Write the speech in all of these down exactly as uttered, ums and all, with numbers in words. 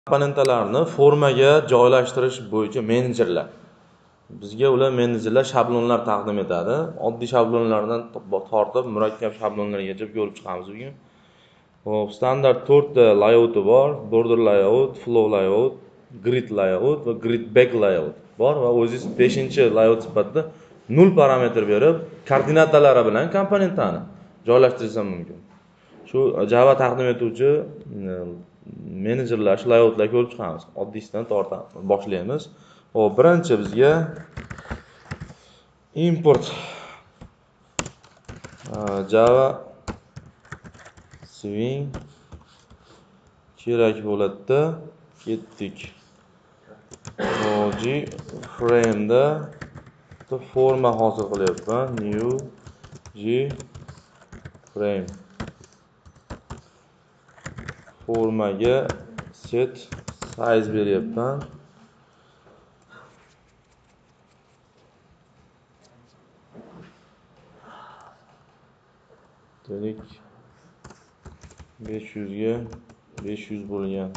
komponentlarni formaga joylashtirish bo'yicha menejerlar. Bizga ular menejerlar shablonlar taqdim etadi. Oddiy shablonlardan tortib murakkab shablonlargacha ko'rib chiqamiz bugun. Hop, standart to'rtta layouti bor: border layout, flow layout, grid layout va grid back layout bor va o'zingiz beshinchi layout sifatida nol parametr berib, koordinatalari bilan komponentlarni joylashtirsa mumkin. Shu Java taqdim etuvchi menejerlar, layoutlar ko'rib chiqamiz. Oddiysidan tortib boshlaymiz. Hop, birinchi bizga import Java swing kerak bo'ladi. Ketdik. G frame da forma hosil qilyapman. New G frame formaga set size beryapman. Dedik besh yuz ga besh yuz bo'lgan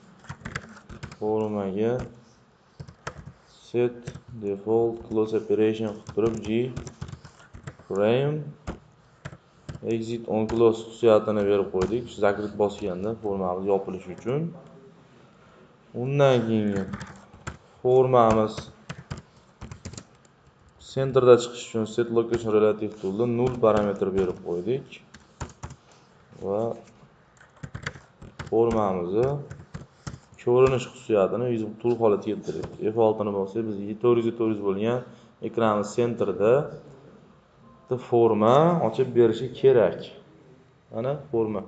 formaga set default close operation qilib turib G frame exit on close xususiyatini berib qo'ydik. Zakrit bosganda formamiz yopilishi uchun. Undan keyin formamiz centerda chiqish uchun set location relative toolda nol parametr berib qo'ydik va formamizni ko'rinish xususiyatini yuz tool holatiga keltirdik. F olti ni bossak biz to'rt yuz to'rt yuz bo'lgan ekranimiz centerda forma ochib berishi kerak. Mana forma.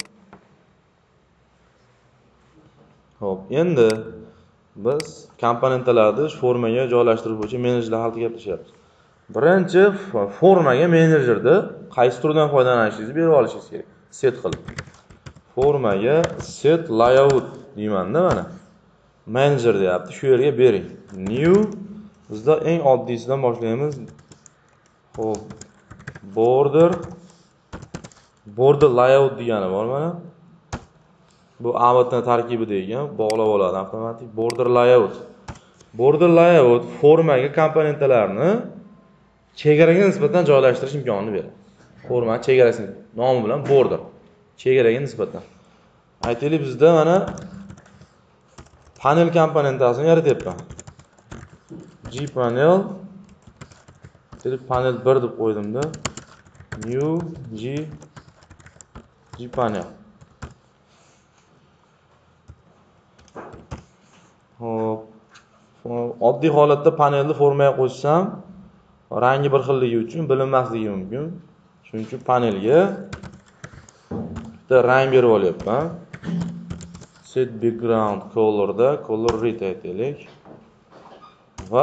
Hop, endi biz komponentlarni formaga joylashtirish bo'yicha menejerlar haqida gaplashyapmiz. Birinchi formaga menejerni qaysi turdan foydalanishingizni berib olishingiz kerak. Set qilib. Formaga set layout deyman-da mana. Manager deyapti. Shu yerga bering. New bizda eng oddiysidan boshlaymiz. Hop, border border layout degani bor mana. Bu avatni tarkibi degan, bog'lab oladi avtomatik. Border layout. Border layout formaga komponentlarni chegaraga nisbatan joylashtirish imkonini beradi. Forma chegarasining nomi bilan border. Chegaraga nisbatan. Aytaylik, bizda mana panel komponentasini yaratyapman. G panel deb panel bir deb qo'ydimda. New G G panel. Hop. Oddiy holatda panelni formaga qo'shsam, rangi bir xilligi uchun bilinmasligi mumkin. Shuning uchun panelga bitta rang berib olyapman. Set background color da color red aytaylik. Va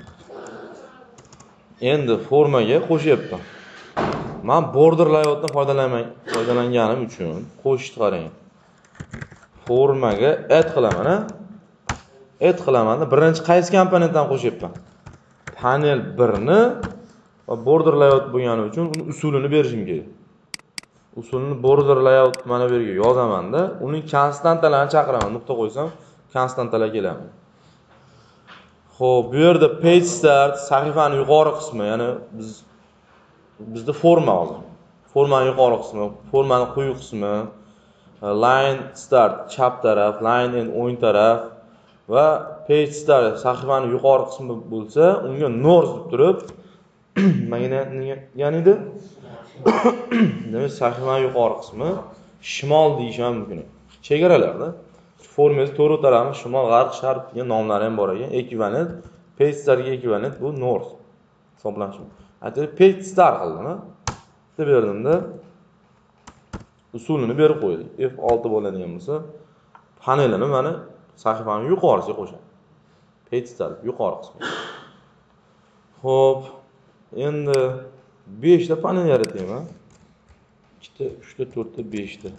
endi formaga qo'shyapman. Men border layoutdan foydalanmay foydalanganim uchun qo'shib qarang. Formaga add qilaman, ha? Add qilaman. Birinchi qaysi komponentdan qo'shyapman? Panel bir ni va border layout bo'lgani uchun uni usulini berishim kerak. Usulini border layout mana bu yerga yozaman-da, uning konstantalarini chaqiraman. Nuqta qo'ysam, konstantalar keladi. Xo'p, bu yerda page start sahifaning yuqori qismi, ya'ni biz bizda forma hozir. Formaning yuqori qismi, formaning quyi qismi, line start chap taraf, line end o'ng taraf va page start sahifaning yuqori qismi bo'lsa, unga north deb turib, mana ya'ni edi. Demak, sahifaning yuqori qismi shimol deyish ham mumkin. Chegaralarda formamiz to'rt tarafi shimol, g'arb, sharq degan nomlari ham bor ekan. Ekvivalent, page startga ekvivalent bu north hisoblanishi. Aytib page start qildim, ha? Deb berdimda usulini berib qo'ydik. F olti bo'ladigan bo'lsa, panelini mana sahifaning yuqorisiga qo'shadi. Page start yuqori qismi. Xo'p, endi besh ta panel yaratayman. ikkita, uchta, to'rtta, besh ta.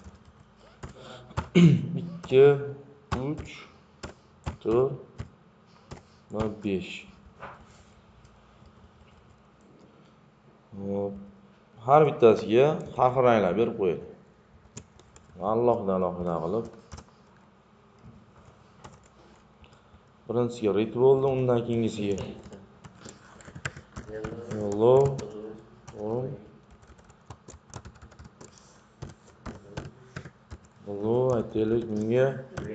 ikki, uch, to'rt va besh. Hop. Har bittasiga har xil ranglar berib qo'yadi. Allohdan Allohdan qilib Birinchisiga read bo'ldi, undan keyingisiga yellow, orange, blue, aytaylik bunga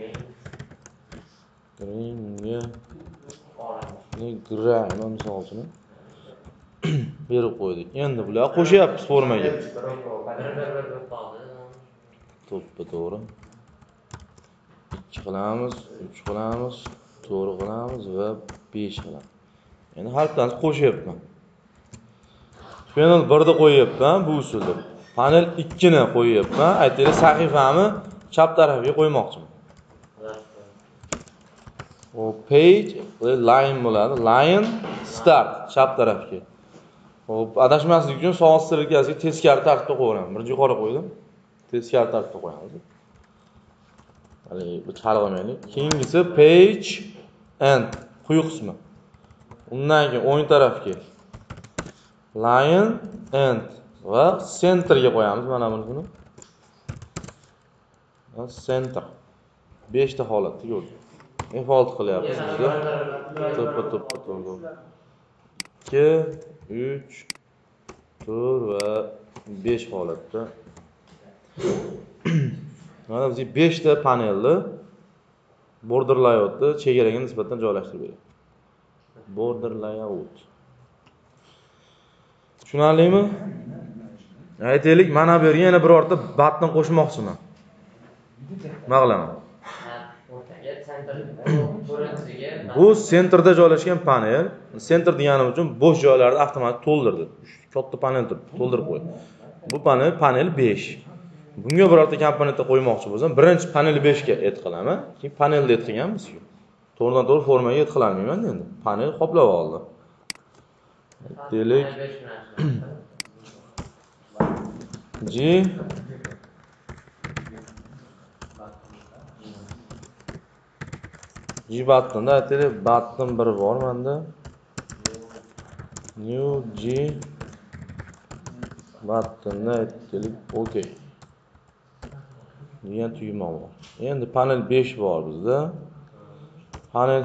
green, bunga ne gray, mana misol uchun berib qo'ydik. Endi bular qo'shyapmiz formaga. To'ppa to'g'ri. ikki qilamiz, uch qilamiz, to'rt qilamiz va besh qilamiz. Endi har bittani qo'shyapman. Panel birni qo'yapman bu usulda. Panel ikkini qo'yapman. Aytaylik sahifani chap tarafiga qo'ymoqchiman. O page line bo'ladi. Line start chap tarafga. Hop, adashmaslik uchun soat sirkasiga teskari tartibda qo'yaman. Birinchi yuqori qo'ydim. Teskari tartibda qo'yamiz. Hali bu chalg'amaylik. Keyingisi page end quyi qismi. Undan keyin o'ng tarafga line end va centerga qo'yamiz mana buni. Va center. besh ta holatda ko'rdik. F olti qilyapmiz bizda. To'ppa to'ppa to'g'ri. ikki, uch, to'rt va besh holatda. Mana bizga besh ta panelni border layoutni chegaraga nisbatan joylashtirib beradi. Border layout. Tushunarlimi? Aytaylik, mana bu yerga yana birorta button qo'shmoqchiman. Nima qilaman? Bu sentrda joylashgan panel. Center deganim uchun bo'sh joylarni avtomatik to'ldirdi. Katta panel to'ldirib qo'ydi. Bu panel panel besh. Bunga birorta komponentni qo'ymoqchi bo'lsam, birinchi panel besh ga add qilaman. Keyin panelni add qilganmiz-ku. To'g'ridan to'g'ri formaga add qilolmayman endi. Panel qoplab oldi. Deylik G G buttonda aytaylik button bir bor menda. New G buttonda aytaylik OK. degan tugma bor. Endi panel besh bor bizda. Panel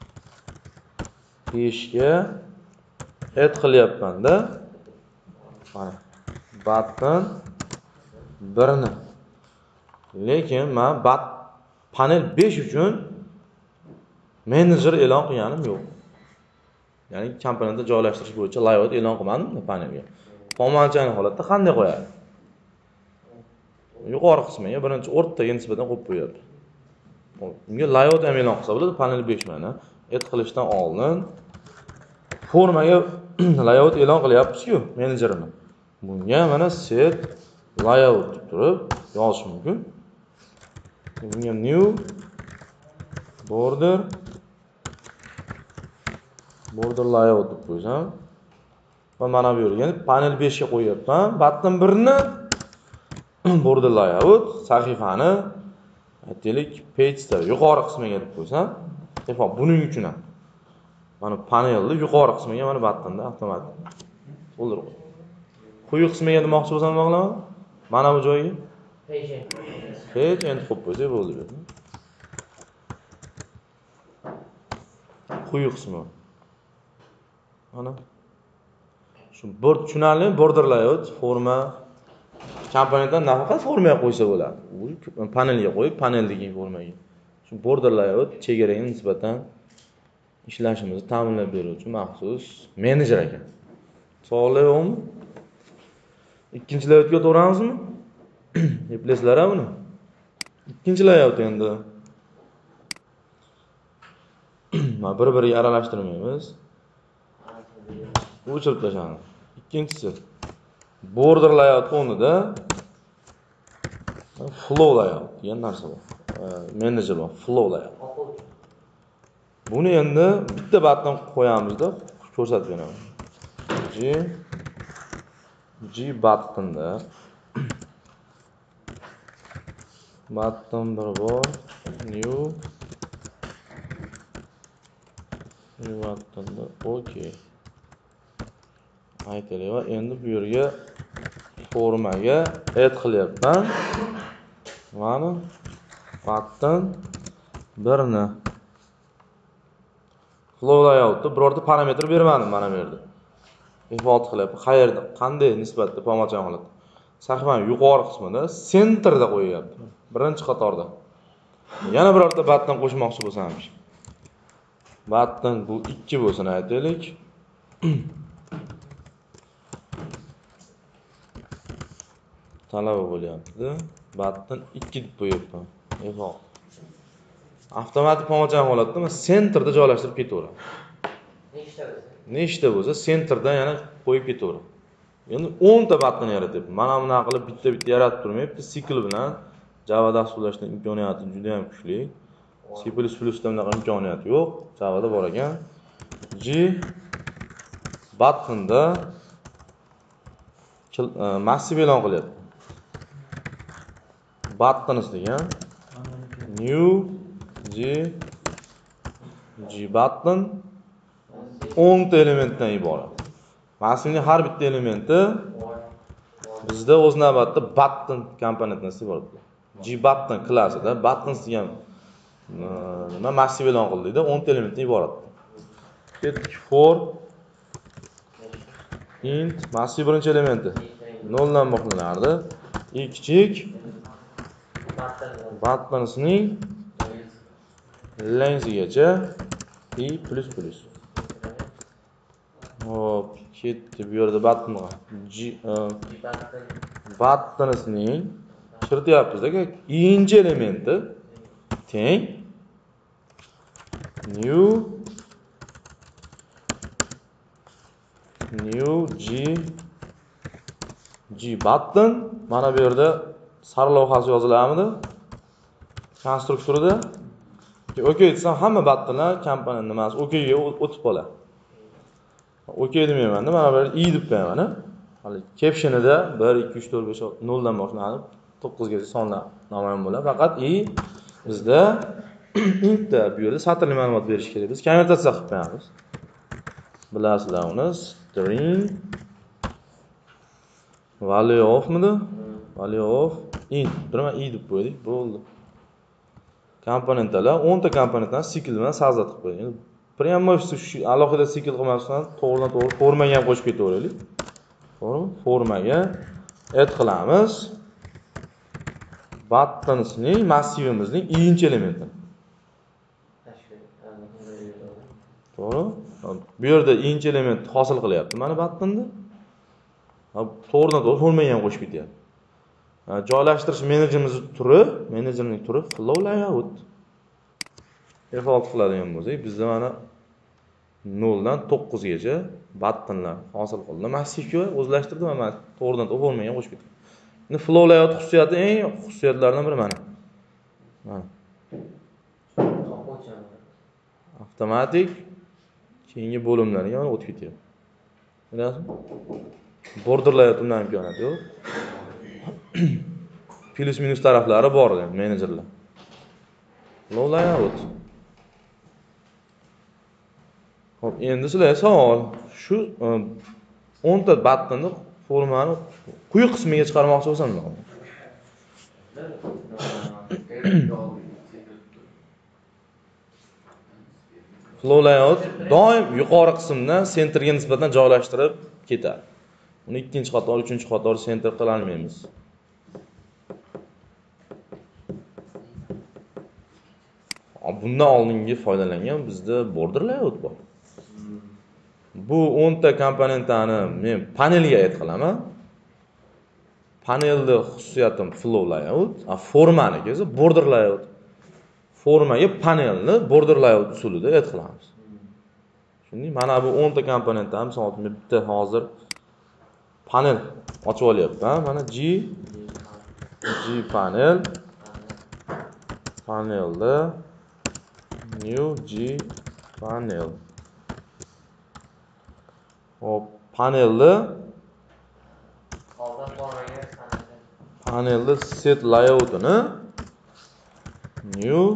besh ga add qilyapman-da. Mana button bir ni. Lekin men bat panel besh uchun manager e'lon qilganim yo'q. Ya'ni komponentni joylashtirish bo'yicha layout e'lon qilmadim panelga. Formalchani holatda qanday qo'yadi? Yuqori qismiga birinchi o'rtaga nisbatan qo'yib qo'yadi. Bunga layout ham e'lon qilsa bo'ladi, panel besh mana. Add qilishdan oldin formaga layout e'lon qilyapmiz-ku, menejerini. Bunga mana set layout deb turib yozish mumkin. Bunga new border border layout deb qo'ysam va mana bu yerga panel besh ga qo'yapman. Button bir ni border layout sahifani aytaylik page yuqori qismiga deb qo'ysam, efo buning uchun ham mana panelni yuqori qismiga mana buttonda avtomatik to'ldirib qo'y. Quyi qismiga demoqchi bo'lsam nima qilaman? Mana bu joyga page page endi qo'yib qo'ysak bo'ldi. Quyi qismi. Mana shu bir tushunarli border layout forma komponentdan nafaqat formaga qo'ysa bo'ladi. U panelga qo'yib, paneldagi formaga. Shu border layout chegaraga nisbatan ishlashimizni ta'minlab beruvchi maxsus menejer ekan. Sog'layapmi? Ikkinchi layoutga o'tamiz-mi? Eplaysizlar buni. Ikkinchi layout endi. Mana bir-biriga aralashtirmaymiz. O'chirib tashladi. Ikkinchisi border layout o'rnida flow layout degan narsa bor. Menejer bor, flow layout. Buni endi bitta button qo'yamizda, ko'rsatib beraman. G G buttonda button bir bor, new new buttonda OK. Aytaylik va endi bu yerga formaga add qilyapman. Mana button bir ni. flow layoutda birorta parametr bermadim mana bu yerda. Default qilib, qayerda, qanday nisbatda pomachagan holatda. Sahifaning yuqori qismida centerda qo'yyapti. Birinchi qatorda. Yana birorta button qo'shmoqchi bo'lsam. Button bu ikki bo'lsin aytaylik. Talaba bo'lyapti. Button ikki deb qo'yibman. Default. Avtomatik pomachagan holatda men centerda joylashtirib ketaveradi. Nechta bo'lsa? Nechta bo'lsa centerdan yana qo'yib ketaveradi. Endi o'n ta button yaratyapti. Mana bunaqa qilib bitta-bitta yaratib turmayapti. Sikl bilan Java dasturlashning imkoniyati juda ham kuchli. C plus plus da bunaqa imkoniyat yo'q. Javada bor ekan. G buttonda massiv e'lon qilyapti. Buttons degan new G G button o'n ta elementdan iborat. Massivning har bitta elementi bizda o'z navbatida button komponentdan iborat. G button klassida buttons degan nima massiv e'lon qildik-da, o'n ta elementdan iborat. Ketdik for int massiv birinchi elementi nol dan boshlanardi. I kichik buttonsning lengthgacha i plus plus. Hop, ketdi bu yerda buttonga. G buttonsning kirityapmiz aka, ikkinchi elementi teng new new G G button mana bu yerda sarlavhasi yozilamidi? Konstruktorida. OK desam hamma buttonlar komponent nimasi OK ga o'tib qoladi. OK demayman-da, mana bu yerda i deb qo'yaman-a. Hali captionida bir ikki uch to'rt besh nol dan boshlanib to'qqiz gacha sonlar namoyon bo'ladi. Faqat i bizda intda bu yerda satrli ma'lumot berish kerak. Biz konvertatsiya qilib qo'yamiz. Bilasizlar uni string value of midi? Value of int. Birma i deb qo'ydik, bo'ldi. Komponentlar o'n ta komponentdan sikl bilan savzat qilib qo'ydik. Prямо shu alohida sikl qilmasdan to'g'ridan to'g'ri formaga ham qo'shib ketaveraylik. To'g'rimi? Formaga add qilamiz. Buttonsning massivimizning ikkinchi elementi. To'g'ri? Bu yerda ikkinchi element hosil qilyapti. Mana buttonni. To'g'ridan to'g'ri formaga ham qo'shib ketyapti. Joylashtirish menejerimiz turi, menejerning turi flow layout. Default qiladigan bo'lsak, bizda mana nol dan to'qqiz gacha buttonlar hosil qildi. Massivga o'zlashtirdim va men to'g'ridan to'g'ri formaga qo'shib ketdim. Endi flow layout xususiyati eng xususiyatlaridan biri mana. Mana. Avtomatik keyingi bo'limlarga o'tib ketyapti. Bilasizmi? Border layout undan imkoniyati yo'q. Plus minus taraflari bor ekan menejerlar. Flow layout. Hop, endi sizlar savol, shu o'n ta buttonni formani quyi qismiga chiqarmoqchi bo'lsam nima bo'ladi? Flow layout doim yuqori qismdan centerga nisbatan joylashtirib ketadi. Uni ikkinchi qator, uchinchi qator center qila olmaymiz. Bundan oldingi foydalangan bizda border layout bor. Bu o'n ta komponentani men panelga add qilaman. Panelda xususiyatim flow layout, a formaniki esa border layout. Formaga panelni border layout usulida add qilamiz. Shunday, mana bu o'n ta komponentdan misol uchun bitta hozir panel ochib olyapman. Mana G G panel panelda new G panel. Hop, panelda panelda set layoutini new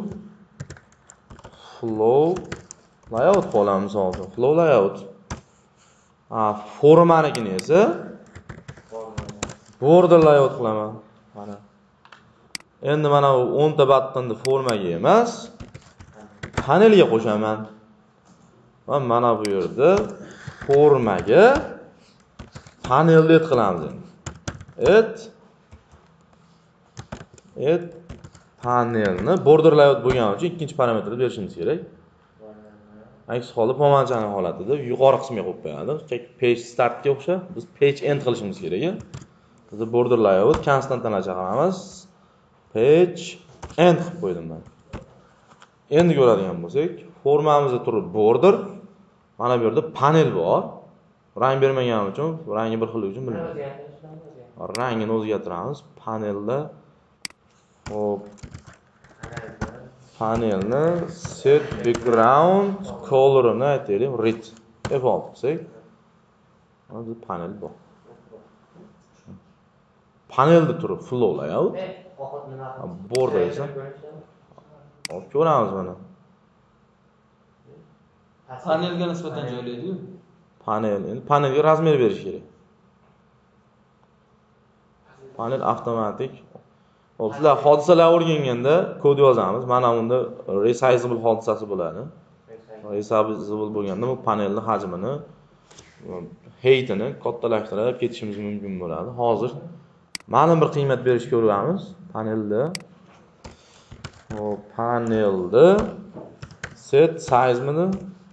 flow layout qo'lamiz misol uchun flow layout. Ha, formanikini esa border layout qilaman. Mana. Endi mana bu o'n ta buttonni formaga emas, panelga qo'shaman. va mana bu yerda formaga panelni add qilamiz endi. Add add panelni border layout bo'lgani uchun ikkinchi parametrni berishimiz kerak. Aks holda pomanchaning holatida yuqori qismiga qo'yib qo'yadi. Page startga o'xshab biz page end qilishimiz kerak. Biz border layout konstantdan chaqiramiz. Page end qilib qo'ydim men. Endi ko'radigan bo'lsak, formamizda turib border, mana bu yerda panel bor. Rang bermaganim uchun, rangi bir xillik uchun bilmayman. Rangini o'zgartiramiz. Panelda hop panelni set background color'ini aytaylik, red. F olti qilsak, mana panel bor. Panelda turib flow layout. Border esa hop ko'ramiz mana. Panelga nisbatan joylaydi-ku. Panel, endi panelga razmer berish kerak. Panel avtomatik. Hop, sizlar hodisalar o'rganganda kod yozamiz. Mana bunda resizable hodisasi bo'ladi. Resizable bo'lganda bu panelning hajmini, heightini kattalashtirib ketishimiz mumkin bo'ladi. Hozir ma'lum bir qiymat berishga o'rganamiz. Panelda hop, panelda set size mini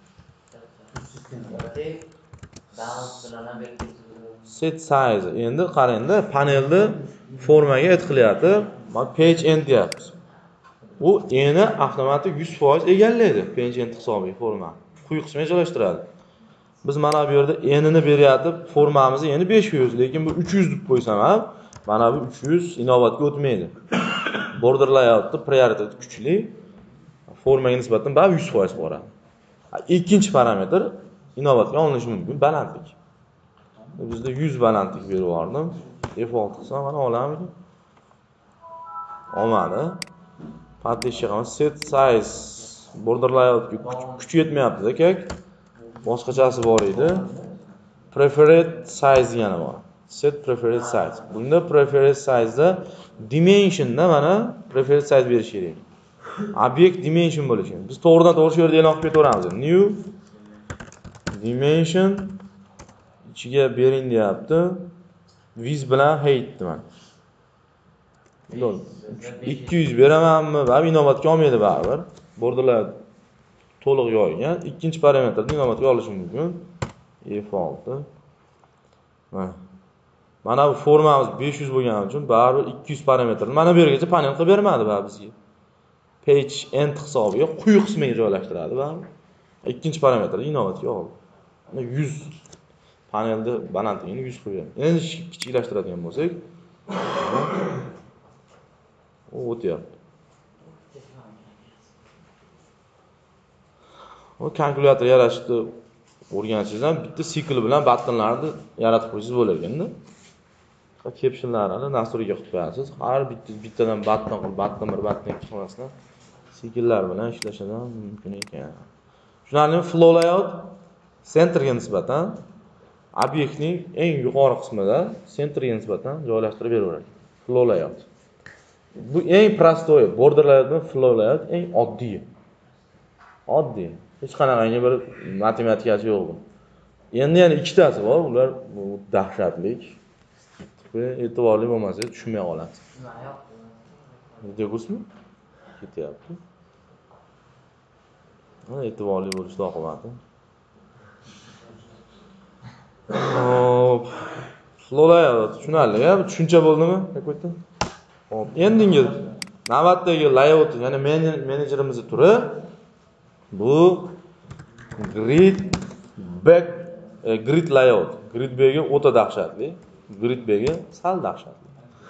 set size. Endi qarangda panelni formaga add qilyapti. Mana page end deyapmiz. U eni avtomatik yuz foiz egallaydi. Page end hisobiga forma. Quyi qismiga joylashtiradi. Biz mana bu yerda enini beryapti, formamizni eni besh yuz, lekin bu uch yuz deb qo'ysam ham, mana bu uch yuz inovatga o'tmaydi. Border layoutda prioriteti kuchli. Formaga nisbatan bari yuz foiz boradi. Ikkinchi parametr inovatga olinishi mumkin, balandlik. Bizda yuz balandlik berib yubordim. F olti qilsam mana olamidi? Olmadi. Partition qilamiz. Set size border layoutga kuchi yetmayapti akak. Boshqachasi bor edi. Preferred size yana bor. Set preferred size. Bunda preferred size'da dimensionda mana preferred size berish kerak. Obyekt dimension bo'lishi. Biz to'g'ridan to'g'ri shu yerda e'lon qilib ketaveramiz. New dimension ichiga bering deyapti. Width bilan height deman. ikki yuz beramanmi? Va inovatga olmaydi baribir. Borderlar to'liq yoygan. Ikkinchi parametrni inovatga olish mumkin. F olti. Mana. Mana bu formamiz besh yuz bo'lgani uchun baribir ikki yuz parametrni mana bu yergacha panel qilib bermadi va bizga. Page end hisobiga quyi qismiga joylashtiradi va ikkinchi parametrni inovatga oldi. Mana yuz panelda balandligini yuz qo'ygan. Endi kichiklashtiradigan bo'lsak, u o'tyapti. O kalkulyator yarashni o'rganishingiz ham bitta sikl bilan battonlarni yaratib qo'ysangiz bo'lar ekanda. Captionlarni nasturga qilib qo'yasiz. Har bitta bittadan batton qilib, batton bir batton ikki qilmasdan sikllar bilan ishlashdan mumkin ekan. Shularning flow layout centerga nisbatan obyektning eng yuqori qismida centerga nisbatan joylashtirib beraveradi. Flow layout. Bu eng prostoy, border layoutning flow layout eng oddiy. Oddiy. Hech qanaqangi bir matematikasi yo'q bu. Endi yana ikkitasi bor, ular bu dahshatlik. Va e'tiborli bo'lmasangiz tushunmay qolasiz. Nima yo'qmi? Video kursmi? Ketyapti. Ha, e'tiborli bo'lishni oqibati. Hop. Flow layout tushunarli, tushuncha bo'ldimi? Qo'ydim. Hop, endingi navbatdagi layout, ya'ni menejerimizning turi bu grid back e, grid layout. Grid bagi o'ta dahshatli. Grid bagi sal dahshatli.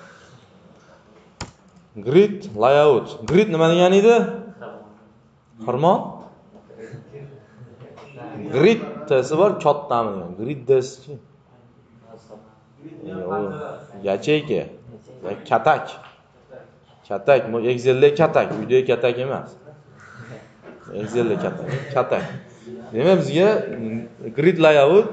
Grid layout. Grid nima degani edi? Xirmon? Grid tesi bor, kattami degan. Grid desi. Yacheyka. Katak. Katak, bu Excel'da katak, uyda katak emas. Excel'da katak, katak. Demak bizga grid layout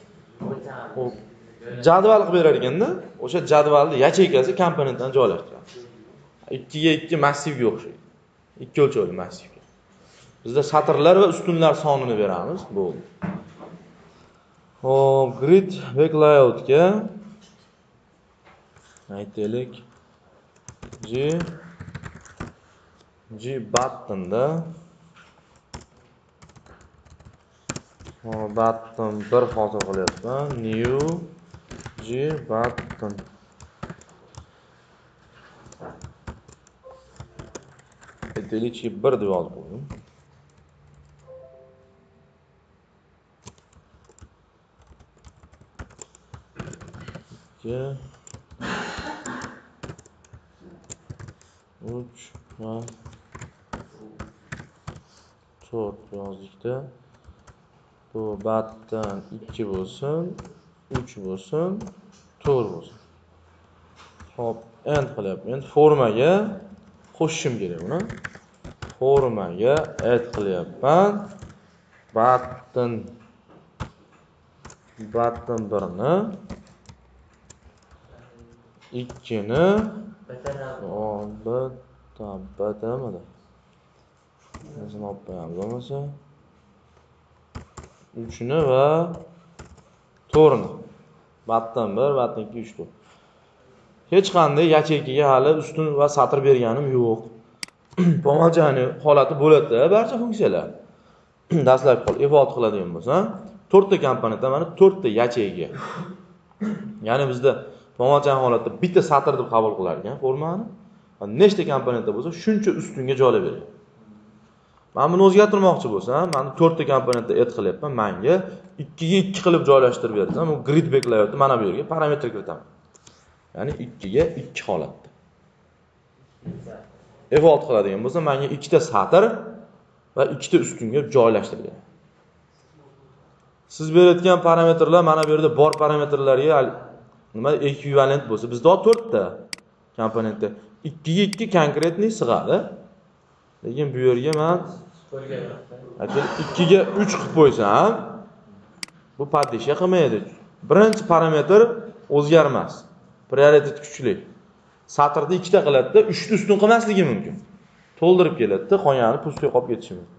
jadval qilib berar ekanda, o'sha jadvalni yacheykasi komponentdan joylashtiradi. ikki ga ikki massivga o'xshaydi. ikki o'lchovli massivga. Bizda satrlar va ustunlar sonini beramiz. Bo'ldi. Hop, grid back layoutga aytaylik G G buttonda hop button bir hosil qilyapman. New G button. Aytaylik bir deb yozib qo'ydim. uch va to'rt yozdik-da. Bu button ikki bo'lsin, uch bo'lsin, to'rt bo'lsin. Hop, end qilyapman. Endi formaga qo'shishim kerak buni. Formaga add qilyapman. Button button birni, ikkini, bitta bitamada. Nasıl olib qo'yamiz bo'lmasa? uchni va to'rtni. Button bir, button ikki, uch, to'rt. Hech qanday yacheykaga hali ustun va satr berganim yo'q. Pomolchani holati bo'ladi, barcha funksiyalar. Dastlabki hol evaluat qiladigan bo'lsa, to'rtta komponentda mana to'rtta yacheyka. Ya'ni bizda pomolchani holatda bitta satr deb qabul qilar ekan formani. Nechta komponentda bo'lsa, shuncha ustunga joylab beradi. Men buni o'zgartirmoqchi bo'lsam, men to'rtta komponentda add qilyapman. Menga ikki ga ikki qilib joylashtirib bersam, u grid back layoutni mana bu yerga parametr kiritaman. Ya'ni ikki ga ikki holatda. Evaluat qiladigan bo'lsa, menga ikkita satr va ikkita ustunga joylashtirib beradi. Siz berayotgan parametrlar mana bu yerda bor parametrlarga nima ekvivalent bo'lsa, bizda to'rtta komponentda ikki ga ikki konkretniy sig'adi. Lekin bu yerga men ikki ga uch qilib qo'ysam, bu poddesha qilmaydi. Birinchi parametr o'zgarmas. Prioritet kuchli. Satrda ikkita qiladi-da, uchta ustun qilmasligi mumkin. To'ldirib keladi-da, qolgani pustga qolib ketishi mumkin.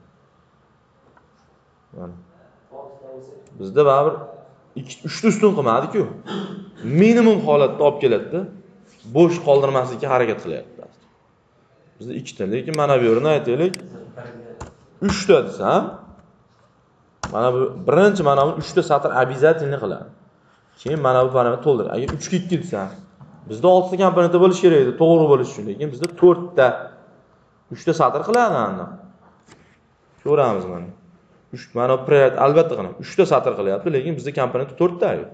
Mana. Bizda baribir uchta ustun qilmadi-ku. Minimum holatda olib keladi-da, bo'sh qoldirmaslikka harakat qilyapti. Bizda ikkita, lekin mana bu yerni aytaylik uchta desam, mana bu birinchi mana bu uchta satr обязательно qiladi. Keyin mana bu parametr to'ldir. Agar uch ga ikki desam, bizda oltita komponentda bo'lish kerak edi, to'g'ri bo'lish uchun, lekin bizda to'rtta uchta satr qiladi ana. Ko'ramiz mana. uch mana bu prioritet albatta qiladi. uchta satr qilyapti, lekin bizda komponentda to'rtta yo'q.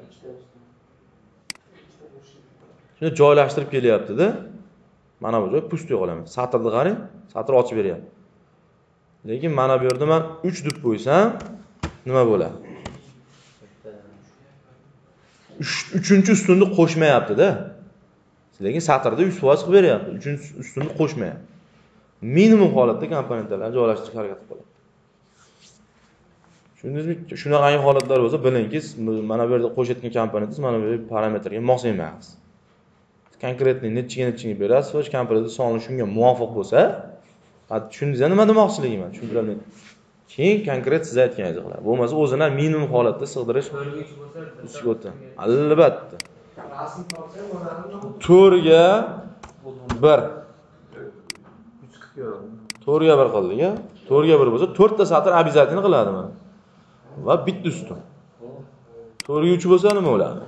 Shuni joylashtirib kelyapti-da. Mana bu joy pust yo'qolaman. Satrni qarang, satr ochib beryapti. Lekin mana bu yerda men uch deb qo'ysam, nima bo'ladi? uchinchi ustunni qo'shmayapti-da. Lekin satrda yuz foiz qilib beryapti. uchinchi ustunni qo'shmayapti. Minimum holatda komponentlarni joylashtirishga harakat qiladi. Tushundingizmi? Shunaqa holatlar bo'lsa, bilingki, mana bu yerda qo'shayotgan komponentingiz mana bu parametrga mos emas. Konkretniy nechiga nechiga berasiz va komponentning soni shunga muvofiq bo'lsa, tushundingiz nima demoqchiligimni? Tushuntirdim. Keyin konkret siz aytganingizni qiladi. Bo'lmasa o'zini minimum holatda sig'dirish o'ta. Albatta. to'rt ga bir. to'rt ga bir qildik, a? to'rt ga bir bo'lsa, to'rtta satr обязательно qiladi mana. Va bitta ustun. to'rt ga uch bo'lsa nima bo'ladi?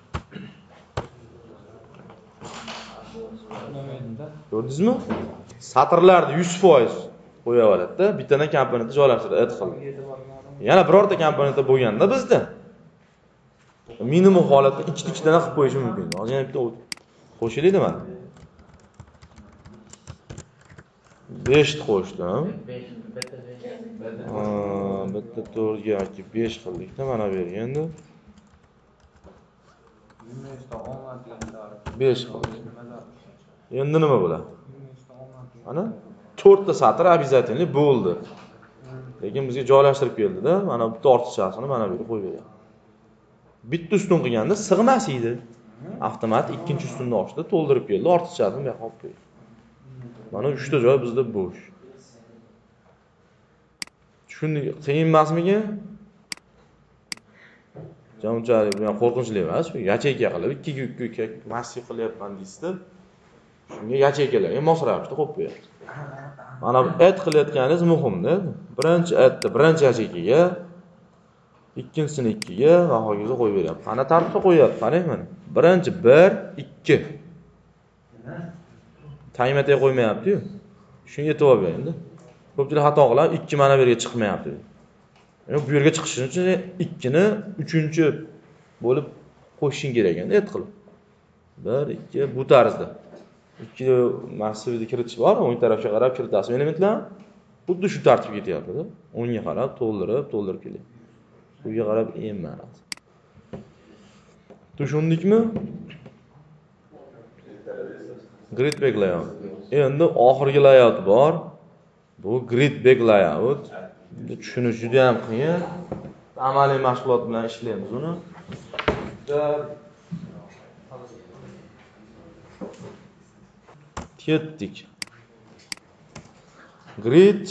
Ko'rdingizmi? Satrlarni yuz foiz qo'ya oladi-da, bittadan komponentni joylashtirib add qildi. Yana birorta komponentda bo'lganda bizda minimum holatda ikkita ikkitadan qilib qo'yish mumkin. Hozir yana bitta qo'shilaydi mana. besh ta qo'shdim. Bitta to'rt ga besh qildik-da, mana bu yerga endi besh qildik. Endi nima bo'ladi? Mana to'rtta satr обязательно bo'ldi. Lekin bizga joylashtirib keldi-da, mana bitta ortiqchasini mana bu yerga qo'yib beradi. Bitta ustun qilganda sig'mas edi. Avtomatik ikkinchi ustunni ochdi, to'ldirib keldi, ortiqchasini bu yoqqa olib qo'ydi. Mana uchta joy bizda bo'sh. Shuni qiyin emasmikan? Jamchalik bilan qo'rqinchli emas. Yacheyka qilib ikkiga ikki massiv qilyapman deysiz-da. Shunga yacheykalarga mos ravishda qo'yib qo'yapti. Mana bu add qilayotganingiz muhimda. Birinchi addni birinchi yacheykaga, ikkinchisini ikkiga va hokazo qo'yib beryapti. Qana tartibda qo'yapti, qarang mana. Birinchi bir, ikki. Taymatga qo'ymayapti-yu. Shunga e'tibor bering-da. Ko'pchilik xato qiladi, ikki mana bu yerga chiqmayapti. Yani bu yerga chiqishi uchun ikki ni uchinchi bo'lib qo'shishing kerak ekan, add qilib. bir, ikki bu tarzda. ikki massivni kiritish bor, o'ng tarafga qarab kiritasiz elementlar. Xuddi shu tartibga ketyapti-da. o'ngga qarab to'ldirib, to'ldirib kelyapti. Buga qarab eng ma'nosi. Tushundikmi? Grid back layout. Endi oxirgi layout bor. Bu grid back layout. Tushunish juda ham qiyin. Amaliy mashg'ulot bilan ishlaymiz uni. Ketdik. Grid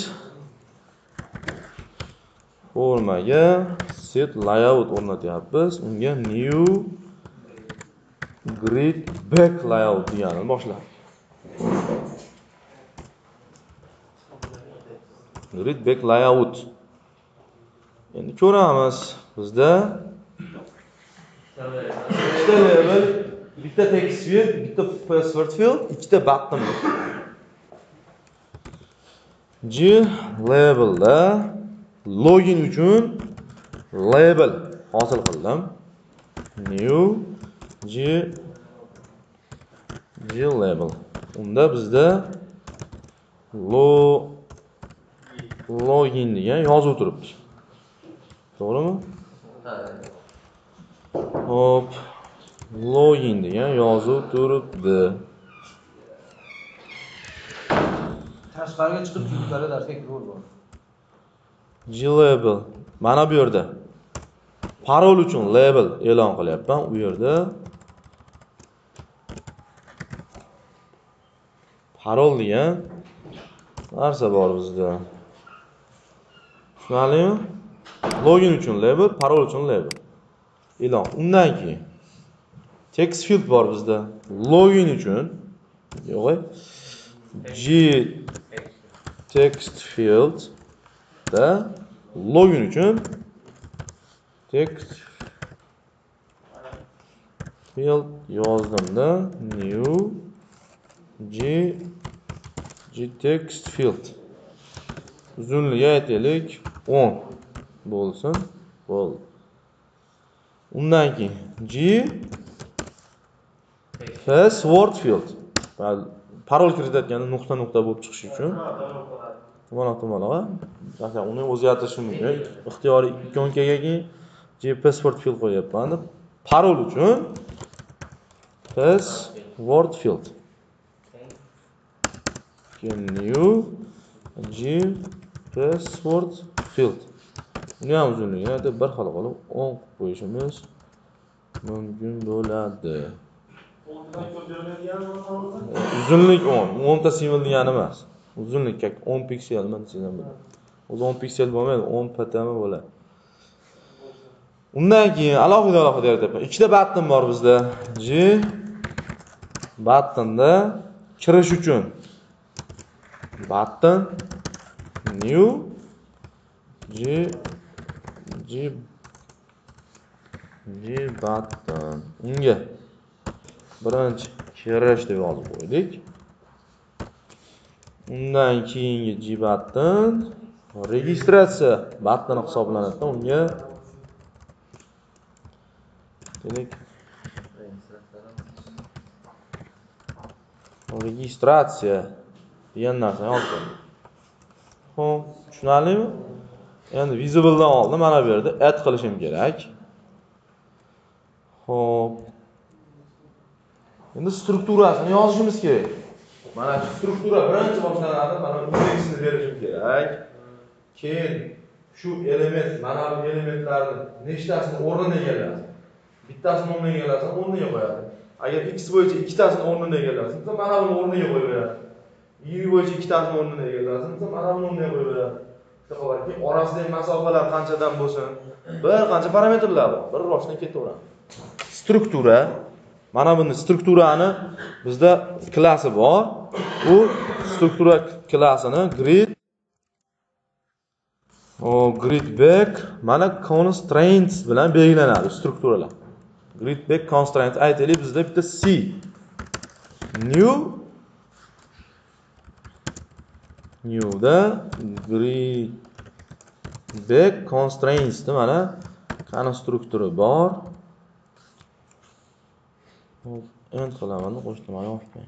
formaga set layout o'rnatyapmiz. Unga new grid back layout deganini boshlaymiz. Grid back layout. Endi ko'ramiz. Bizda ikkita label, bitta text field, bitta password field, ikkita button bor. G labelda login uchun label hosil qildim. New G G label. Unda bizda lo login degan yozuv turibdi. To'g'rimi? Hop. Login degan yozuv turibdi. Tashqariga chiqib yuqori darsga kirib bor. Glabel. Mana bu yerda parol uchun label e'lon qilyapman. U yerda parol degan narsa bor bizda. Tushunarlimi? Login uchun label, parol uchun label. E'lon. Undan keyin text field bor bizda. Login uchun yo'q. G text field da login uchun text field yozdimda new G G text field uzunligi aytaylik o'n bo'lsin. Bo'ldi. Undan keyin G password field. Parol kiritayotganda nuqta nuqta bo'lib chiqishi uchun mana to'maloq. Masalan, uni o'zgartirishim mumkin. Ixtiyoriy ikki o'nkaga keyin G password field qo'yapman. Parol uchun password field. New G password field. Uni ham uzunligini aytib bir xil qilib o'n qilib qo'yishimiz mumkin bo'ladi. Uzunlik o'n, o'n ta simvol degani emas. Uzunlik o'n piksel men sizdan bilaman. O'zi o'n piksel bo'lmaydi, o'n patami bo'ladi. Undan keyin alohida alohida yaratyapman. Ikkita button bor bizda. G buttonda kirish uchun button new G G G button. Unga birinchi kirish deb yozib qo'ydik. Undan keyingi G button registratsiya buttoni hisoblanadi. Unga demak registratsiya degan narsani yozdim. Xo'p, tushunarlimi? Endi visibledan oldin mana bu yerda add qilishim kerak. Xo'p. Endi strukturasini yozishimiz kerak. Mana shu struktura birinchi boshlanadi, mana indeksini berishim kerak. Keyin shu element, mana bu elementlarni nechtasini o'rnini egallaydi. Bittasini o'rniga egallasam, o'rniga qo'yadi. Agar x bo'yicha ikkitasini o'rnini egallasin, mana buni o'rniga qo'yib beradi. Y bo'yicha ikkitasini o'rnini egallasin, mana buni o'rniga qo'yib beradi. Bitta orasidagi masofalar qanchadan bo'lsin, bir qancha parametrlar bor. Bir roshdan ketaveradi. Struktura. Mana buni strukturani bizda klassi bor. Bu struktura klassini grid o grid back mana constraints bilan belgilanadi strukturalar. Grid back constraints aytaylik bizda bitta C new new da grid back constraints da mana konstrukturi bor. Hop, end qilaman, qo'shtirmani olib.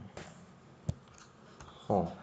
Xo'p.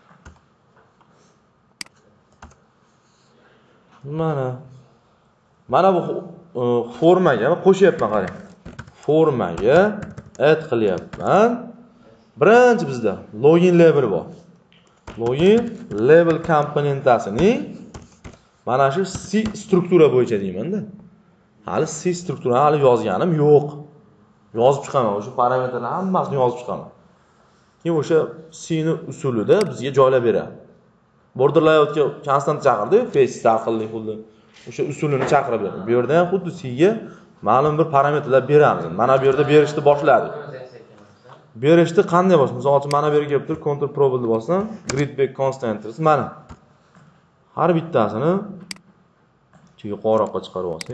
Mana mana bu formaga qo'shyapman, qarang. Formaga add qilyapman. Birinchi bizda login label bor. Login label komponentasining mana shu C struktura bo'yicha deyman-da. Hali C strukturani hali yozganim yo'q. Yozib chiqaman, o'sha parametrlarni hammasini yozib chiqaman. Keyin o'sha C ni usulida bizga joylab beradi. Border layoutga konstant chaqirdi, face circle xuddi o'sha usulini chaqirib berdi. Bu yerda ham xuddi C ga ma'lum bir parametrlar beramiz. Mana bu yerda berishni boshladik. Berishni qanday bosh? Misol uchun mana bu yerga kelib turib Ctrl Pro bilib bossam, grid back constraints mana. Har bittasini yuqoriroqqa chiqarib olsak.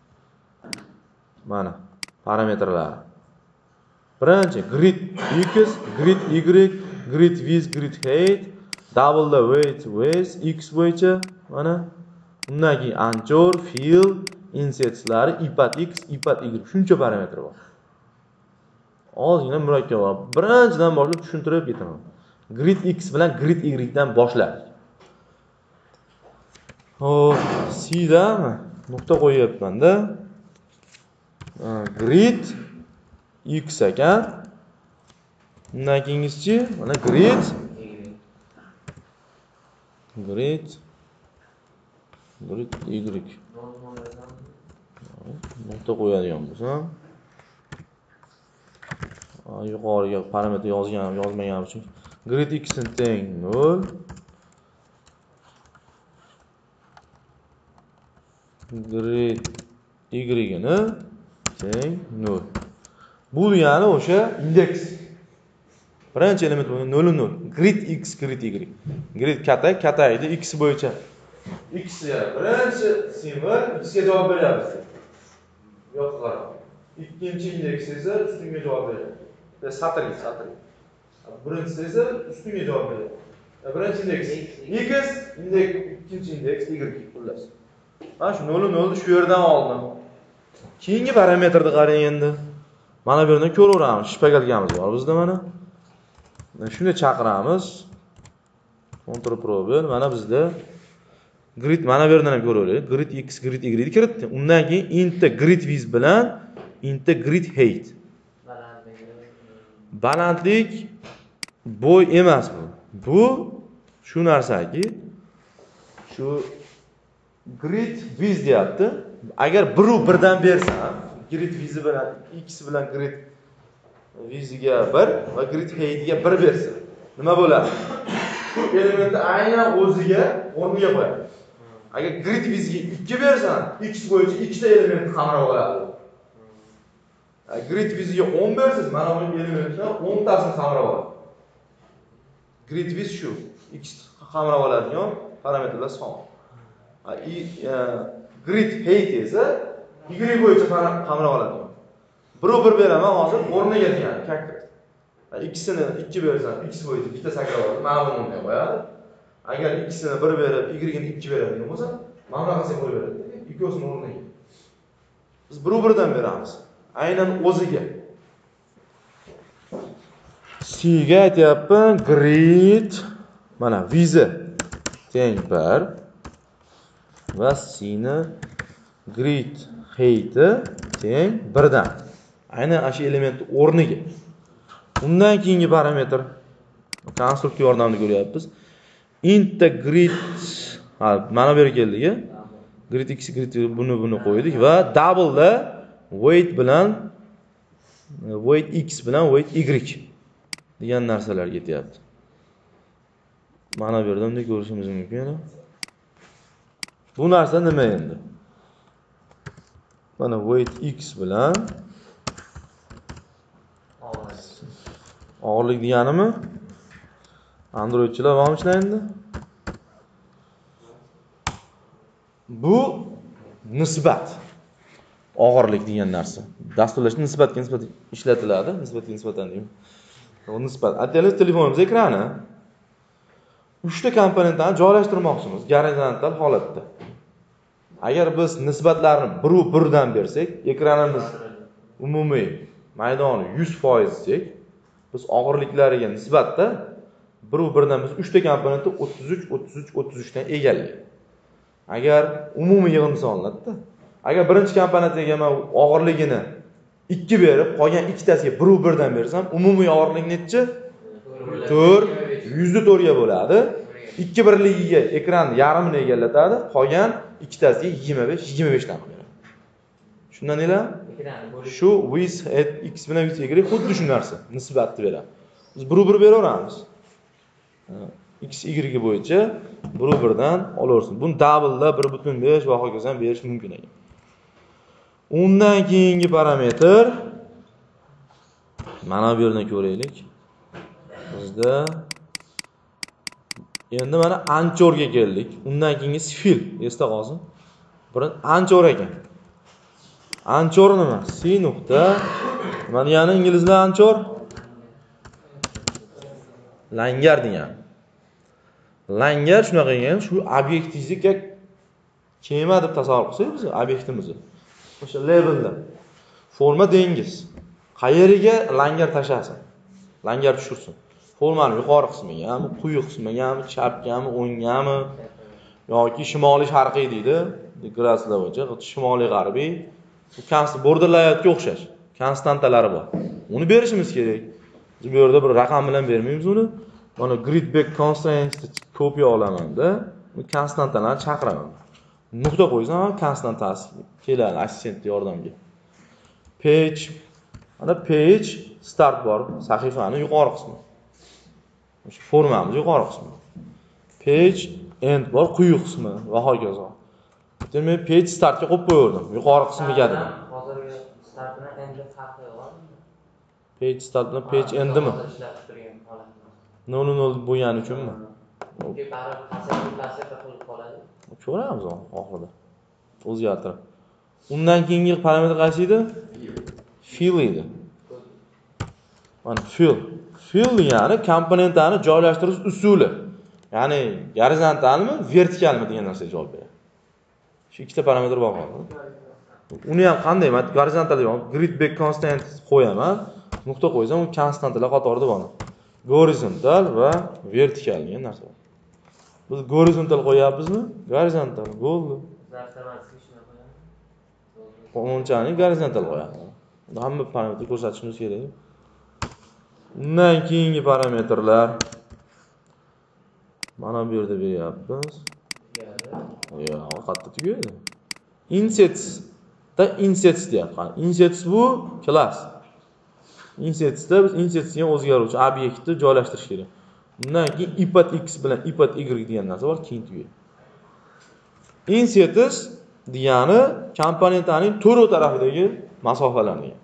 Mana parametrlar. Birinchi grid x, grid y, grid width, grid height, double the weight, weight x bo'yicha mana. Undan keyin anchor, fill, insetslari, ipat x, ipat y shuncha parametr bor. Ozgina murakkab bor. Birinchidan boshlab tushuntirib ketaman. Grid x bilan grid y dan boshladik. Hop, C da nuqta qo'yapman-da. Grid x ekan. Undan keyingisi mana grid grid grid y. Nuqta qo'yadigan bo'lsam, yuqoriga parametr yozganim, yozmaganim uchun grid x teng nol, grid y ni teng nol. Bu yani o'sha indeks. Birinchi element bo'lgan nol nol. Grid x, grid y. Grid katta, katta edi x bo'yicha. X ya birinchi simvol x ga javob beradi. Yo'q qarab. Ikkinchi indeks esa ustunga javob beradi. Ve satr, satr. Birinchisi esa ustunga javob beradi. Birinchi indeks x, indeks ikkinchi indeks y xullas. Mana shu nol nol shu yerdan oldim. Keyingi parametrni qarang endi. Mana bu yerdan ko'raveramiz. Shpagalgamiz bor bizda mana. Shuni chaqiramiz. Ctrl Pro ber. Mana bizda grid mana bu yerdan ham ko'raveramiz. Grid x, grid y kiritdi. Undan keyin int grid width bilan int grid height. Balandlik bo'y emas bu. Bu shu narsaki shu grid width deyapti. Agar bir u birdan bersam, grid width bilan x bilan grid widthga bir va grid heightga bir bersa, nima bo'ladi? Shu elementni aynan o'ziga o'rniga qo'yadi. Agar grid widthga ikki bersam, x bo'yicha ikkita elementni qamrab oladi. Grid widthga o'n bersangiz, mana bu elementdan o'n tasini qamrab oladi. Grid width shu, x qamrab oladigan parametrlar son. Grid height esa y bo'yicha qamrab oladi. bir u bir beraman hozir o'rniga degan kakka. Ikkisini ikki bersam, x bo'yicha bitta sakrab oladi. Mana buni unday qo'yadi. Agar ikkisini bir berib, y ni ikki beradigan bo'lsa, mana bunaqasiga qo'yib beradi. Ikkovsini o'rniga. Biz bir u birdan beramiz. Aynan o'ziga. C ga aytyapman grid mana viza teng bir va C ni grid height teng bir dan. Aynan o'sha elementni o'rniga. Undan keyingi parametr konstruktor yordamida ko'ryapmiz. Int grid ha mana bu yerga keldik. Grid x grid buni buni qo'ydik va double da weight bilan weight x bilan weight y degan narsalar ketyapti. Mana bu yerda bunday ko'rishimiz mumkin. Bu narsa nima endi? Mana weight x bilan og'irlik deganimi? Androidchilar ham ishlaydi. Bu nisbat. Og'irlik degan narsa. Dasturlashda nisbatga nisbatan ishlatiladi, nisbatga nisbatan deyman. Bu nisbat. Aytaylik, telefonimiz ekrani uchta komponentlarni joylashtirmoqchimiz gorizontal holatda. Agar biz nisbatlarni bir dan bersak, ekranimiz umumiy maydoni yuz foiz desek, biz og'irliklariga nisbatda bir dan biz uchta komponentni o'ttiz uch o'ttiz uch o'ttiz uch dan egallaydi. Agar umumiy yig'im olinadi-da. Agar birinchi komponentiga men og'irligini ikki berib, qolgan ikkitasiga bir dan bersam, umumiy og'irlik necha? to'rt, yuz to'rt ga bo'ladi. ikki birligiga ekran yarmini egallatadi, qolgan ikkitasiga yigirma besh yigirma besh dan beradi. Shundan nelar? Shu with x bilan with y xuddi shu narsa, nisbatni beradi. Biz bir bir beraveramiz. X y bo'yicha bir dan olaversin. Buni double bir butun besh va hokazo berish mumkin ekan. Undan keyingi parametr mana bu yerdan ko'raylik. Bizda endi mana anchorga keldik. Undan keyingisi fill, esda qolsin. Birin anchor ekan. Anchor nima? C nuqta. Mana yana inglizlar anchor langar degan. Langar shunaqa ekan, shu obyektingizga kema deb tasavvur qilsak biz obyektimizni. O'sha labelda forma dengiz. Qayeriga langar tashasin. Langar tushirsin. Formani yuqori qismigami, quyi qismigami, chapgami, o'ngami yoki shimoliy sharqiy deydi. Graslar bo'yicha shimoliy g'arbiy. Bu konstant border layoutga o'xshash. Konstantalari bor. Uni berishimiz kerak. Biz bu yerda bir raqam bilan bermaymiz uni. Mana grid back constraints kopiya olamanda, bu konstantalarni chaqiraman. Nuqta qo'ysam, konstantasi keladi assistent yordamga. Page, mana page start bor, sahifani yuqori qismi. O'sha formamiz yuqori qismi. Page end bor, quyi qismi va hokazo. Demak, page startga qo'yib qo'yardim, yuqori qismiga dedim. Hozirgi start bilan endi farqi bormi? Page start bilan page endmi? nol nol bo'lgani uchunmi? Unga qarab pasajir pasajir qilib qoladi. Ko'ramiz oxirida. O'zgartirib. Undan keyingi parametr qaysi edi? Fill edi. Mana fill. Fill degani komponentlarni joylashtirish usuli. Ya'ni gorizontalmi, vertikalmi degan narsaga javob beradi. Shu ikkita parametr bor hozir. Uni ham qanday? Men gorizontal deyman, grid back constant qo'yaman. Nuqta qo'ysam, u konstantlar qatorida bor. Horizontal va vertikal degan narsa bor. Biz horizontal qo'yapmizmi? Gorizontal bo'ldi. Qo'monchani gorizontal qo'yamiz. Hamma parametr ko'rsatishimiz kerak. Undan keyingi parametrlar mana bu yerda beryapmiz. Yo, qayerda tugaydi? Insets da insets deyapman. Insets bu klass. Insetsda biz insets degan o'zgaruvchi obyektni joylashtirish kerak. Undan keyin ipat x bilan ipat y degan narsa bor, keyin tugaydi. Insets degani komponentlarning to'rt tarafidagi masofalar degan.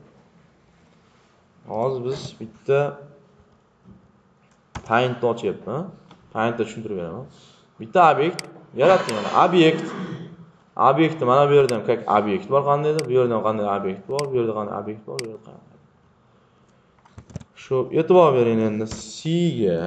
Hozir biz bitta paint ochyapman. Paintda tushuntirib beraman. Bitta obyekt yaratdim. Obyekt obyektni mana bu yerda ham как obyekt bor qandaydir, bu yerda ham qanday obyekt bor, bu yerda qanday obyekt bor, bu yerda qanday. Shu e'tibor bering endi C ga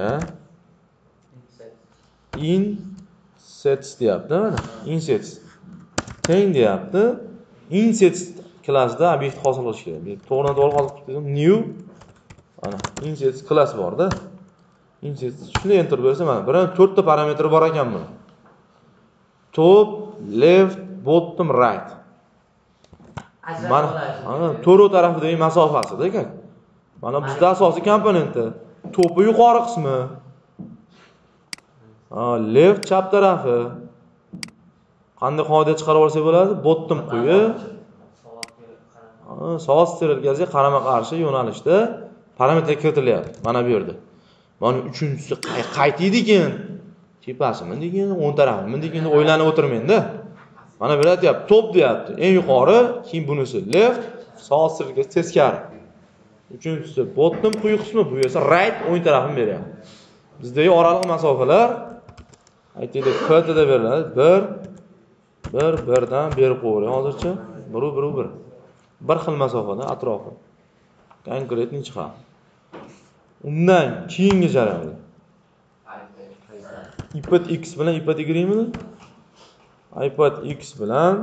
insets deyapti, mana insets teng deyapti. Insets klassda obyekt hosil qilish kerak. To'g'ridan to'g'ri hosil qilib new mana insets klass bor-da. Insets shuni enter bersa mana bir to'rtta parametri bor ekan buni. Top, left, bottom, right. Mana ana to'rt tarafidagi masofasida ekan. Mana bizda asosiy komponenti to'pi yuqori qismi. Ha, left chap tarafi. Qanday qoida chiqarib olsak bo'ladi? Bottom quyi. Ha, soat strelkasiga qarama-qarshi yo'nalishda parametr kiritilyapti. Mana bu yerda. Mana uchinchisi qaytiydi ekan. Tepasimi degan, o'ng tarafimi degan o'ylanib o'tirmayman-da. Mana bu aytyapti, top deyapti. Eng yuqori, keyin bunisi left, soat sirga teskari. Uchinchisi bottom quyi qismi, bu esa right o'ng tarafini beryapti. Bizdagi oraliq masofalar aytaylik P T da beriladi. bir bir bir dan berib qo'ying hozircha. bir bir bir. Bir xil masofada atrofi. Konkretni chiqar. Undan keyingi jarayonda iPad X bilan iPad Y mi? iPad X bilan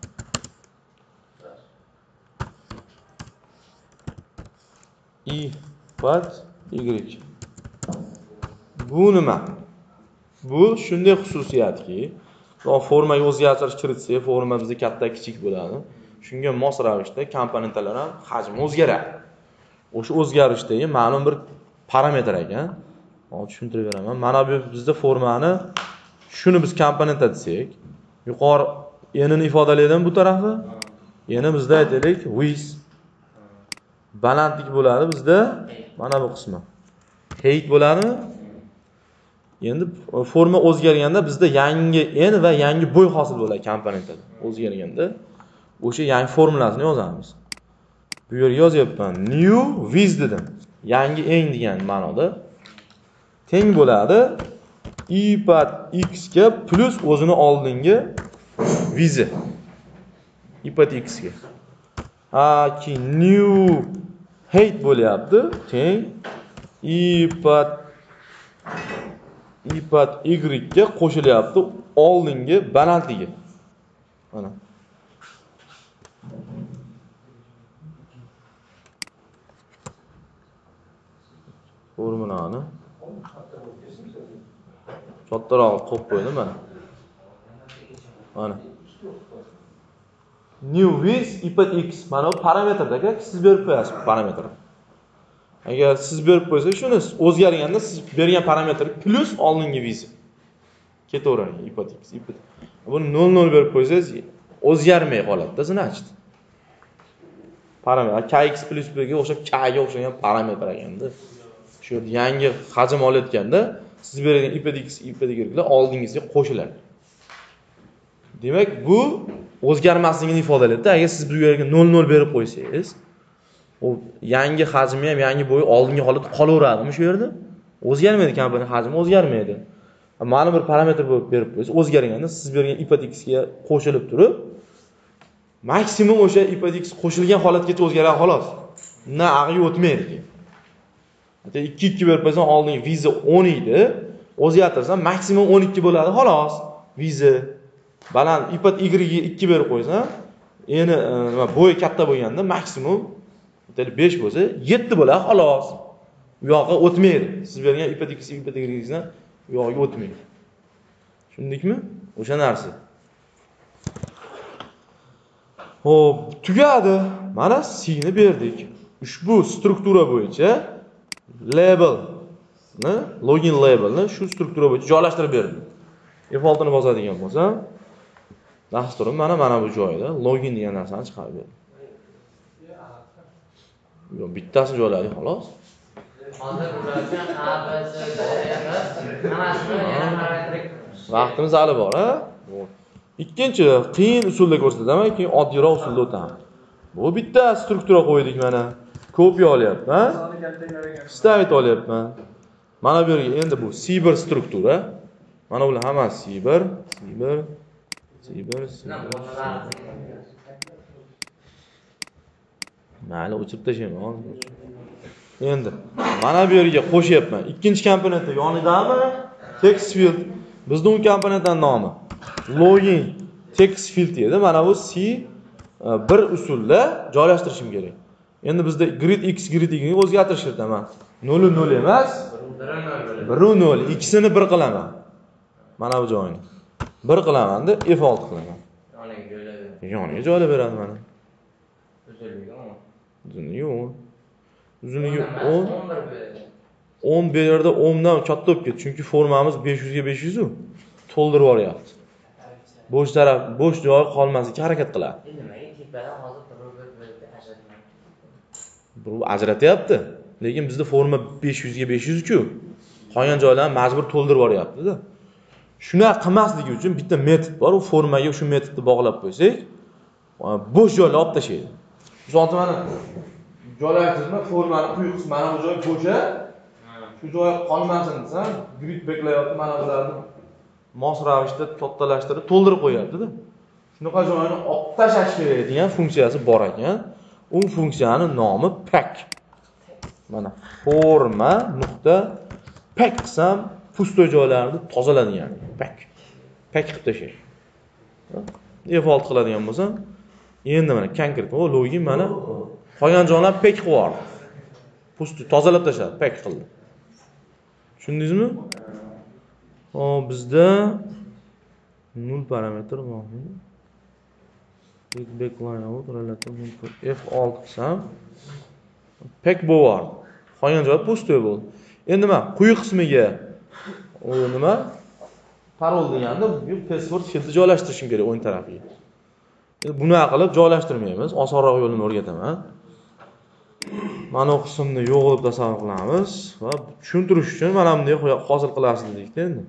iPad Y. Bu nima? Bu shunday xususiyatki, formaga o'zgartirish kiritsak, forma bizda katta kichik bo'ladi. Shunga mos ravishda komponentlar ham hajmi o'zgaradi. O'sha o'zgarishdagi ma'lum bir parametr ekan. Hozir tushuntirib beraman. Mana bu bizda formani shuni biz komponent desak, yuqori enini ifodalaydigan bu tarafi, yana bizda aytaylik width balandlik bo'ladi bizda mana bu qismi. Height bo'ladi. Endi forma o'zgarganda bizda yangi en va yangi bo'y hosil bo'ladi komponentda. O'zgarganda o'sha yangi formulasini yozamiz. Bu yerga yozyapman. New width dedim. Yangi eng degan ma'noda teng bo'ladi iPad X ga plus o'zini oldingi width. iPad X ga. Ha, ki new height bo'lyapti. Teng iPad iPad Y ga qo'shilyapti oldingi balandligi. Mana. Formulani kattaroq qo'yib qo'ydim mana. Mana. New width iPad X mana bu parametrdaga siz berib qo'yasiz parametr. Agar siz berib qo'ysangiz shuni o'zgarganda siz bergan parametr plus oldingi width ketaveradi iPad X. iPad. Buni nol nol berib qo'ysangiz o'zgarmay qoladi-da, значит. Parametr K X plus bir ga o'xshab K ga o'xshagan parametr ekanda. Shu yangi hajm olayotganda siz bergan iPad X, iPad Y ga oldingizga qo'shiladi. Demak, bu o'zgarmasligini ifodalaydi. Agar siz bu yerga nol nol berib qo'ysangiz, o yangi hajmi ham yangi bo'yi oldingi holatda qolaveradimi shu yerda? O'zgarmaydi, komponent hajmi o'zgarmaydi. Ma'lum bir parametr berib qo'ysangiz, o'zgarganda siz bergan iPad X ga qo'shilib turib, maksimum o'sha iPad X qo'shilgan holatgacha o'zgaradi xolos. Na ag'i o'tmaydi. Hatta ikki ikki berib qo'ysam oldingi viza o'n edi, o'zgartirsam maksimum o'n ikki bo'ladi xolos. Viza baland iPad Y ga ikki berib qo'ysam, endi nima bo'yi katta bo'lganda maksimum besh bo'lsa, yetti bo'ladi xolos. U yoqqa o'tmaydi. Siz bergan iPad X, iPad Y dan u yoqqa o'tmaydi. Tushundikmi? O'sha narsa. Xo'p, tugadi. Mana C ni berdik. Ushbu struktura bo'yicha labelni, login labelni shu struktura bo'yicha joylashtirib berdim. F olti ni bosadigan bo'lsam, dasturim mana mana bu joyda login degan narsani chiqarib berdim. Yo, bittasini joyladik xolos. Hozir ularga A B C D hammasini yana parametrik. Vaqtimiz hali bor, ha? Ikkinchi qiyin usulda ko'rsataman, keyin oddiyroq usulda o'taman. Bu bitta struktura qo'ydik mana. Kopiya olyapman. Stavit olyapman. Mana bu yerga endi bu C bir struktura. Mana bular hammasi C bir, C bir, C bir, C bir. Mayli, o'chirib tashlayman. Endi mana bu yerga qo'shyapman. Ikkinchi komponentda yonidami? Text field. Bizning u komponentning nomi login text field edi. Mana bu C bir usulda joylashtirishim kerak. Endi bizda grid x grid y ni o'zgartirish kitaman. nol nol emas, bir nol, ikkisini bir qilaman. Mana bu joyini bir qilaman-da, F olti qilaman. Yoniga joylab. Yoniga joylab beradi mana. Uzunligi o'n. Uzunligi o'n. Uzunligi o'n. o'n bu yerda o'n dan katta bo'lib ketdi, chunki formamiz besh yuz ga besh yuz u. To'ldirib yuboryapti. Bo'sh taraf, bo'sh joy qolmaslikka harakat qiladi. Nimaga tepadan hozir bir bir bir ajratmayapti? Bu ajratyapti. Lekin bizda forma besh yuz ga besh yuz ku. Qolgan joylarni majbur to'ldirib yuboryapti-da. Shuna qilmasligi uchun bitta metod bor. U formaga shu metodni bog'lab qo'ysak, bo'sh joyni olib tashlaydi. Misol uchun mana joylashtirish formani quyi qismi mana bu joy bo'sha. Shu joy qolmasin desam, grid beklayapti mana bularni mos ravishda tottalashtirib to'ldirib qo'yapti-da. Shunaqa joyni olib tashlash kerak degan funksiyasi bor ekan. U funksiyaning nomi pack. Mana forma nuqta pack qilsam pusto joylarni tozaladigan pack. Pack qilib tashlaydi. Default qiladigan bo'lsam, endi mana konkret o login mana qolgan joylarni pack qilib yubordi. Pusto tozalab tashladi, pack qildi. Tushundingizmi? Hop, bizda nol parametr bor. Backline out relative F olti qilsam pack bo'lar. Qolgan joy pusto bo'ldi. Endi nima? Quyi qismiga u nima? Parol deganda bu password filni joylashtirishim kerak o'ng tarafiga. Endi buni qilib joylashtirmaymiz. Osonroq yo'lini o'rgataman. Mana bu qismni yo'q deb tasavvur qilamiz va tushuntirish uchun mana bunday hosil qilasiz dedikda endi.